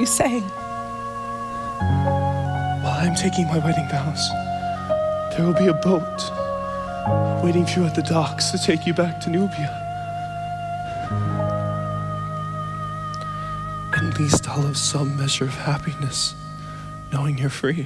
you saying? While I'm taking my wedding vows, there will be a boat waiting for you at the docks to take you back to Nubia. At least I'll have some measure of happiness knowing you're free.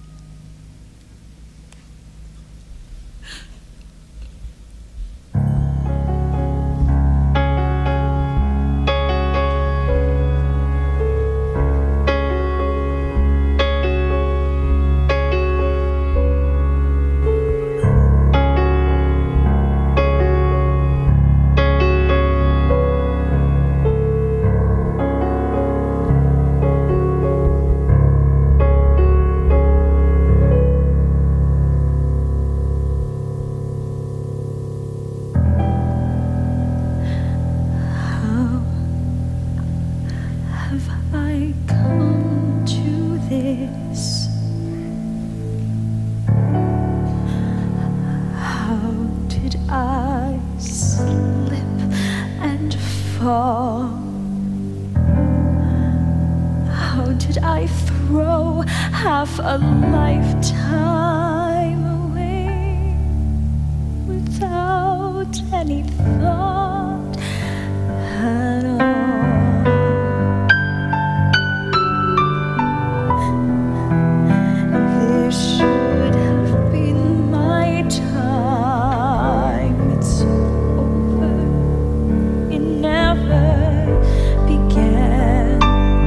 How did I throw half a lifetime away without any thought at all? This should have been my time. It's over. It never began.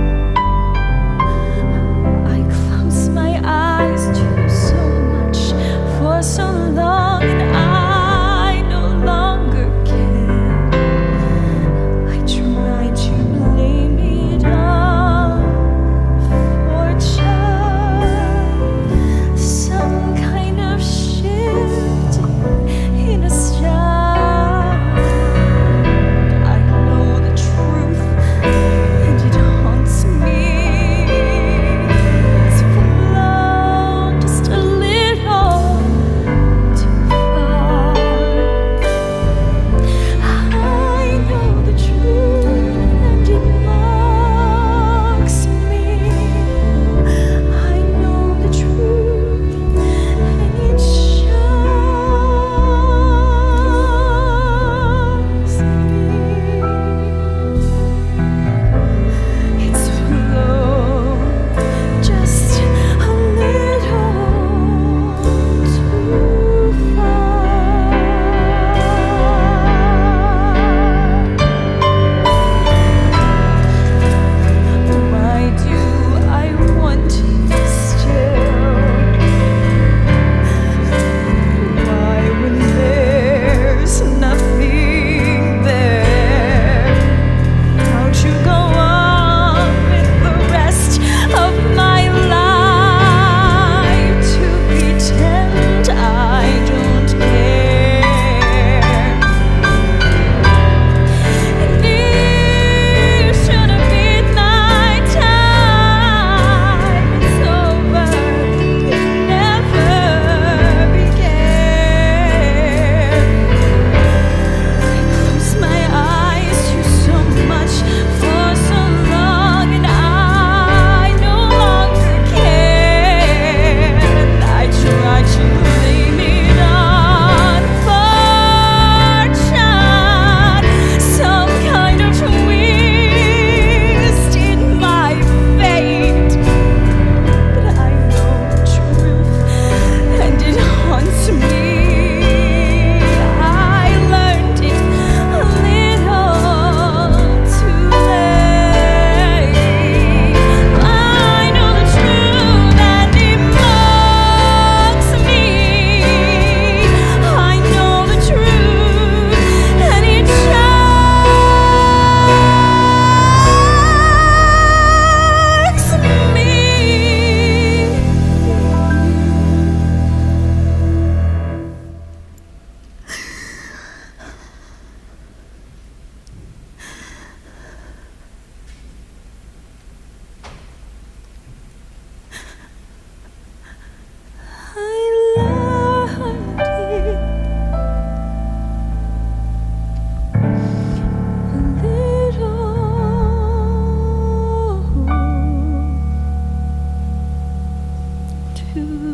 I closed my eyes to so much for so long, and I no longer can.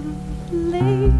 leave.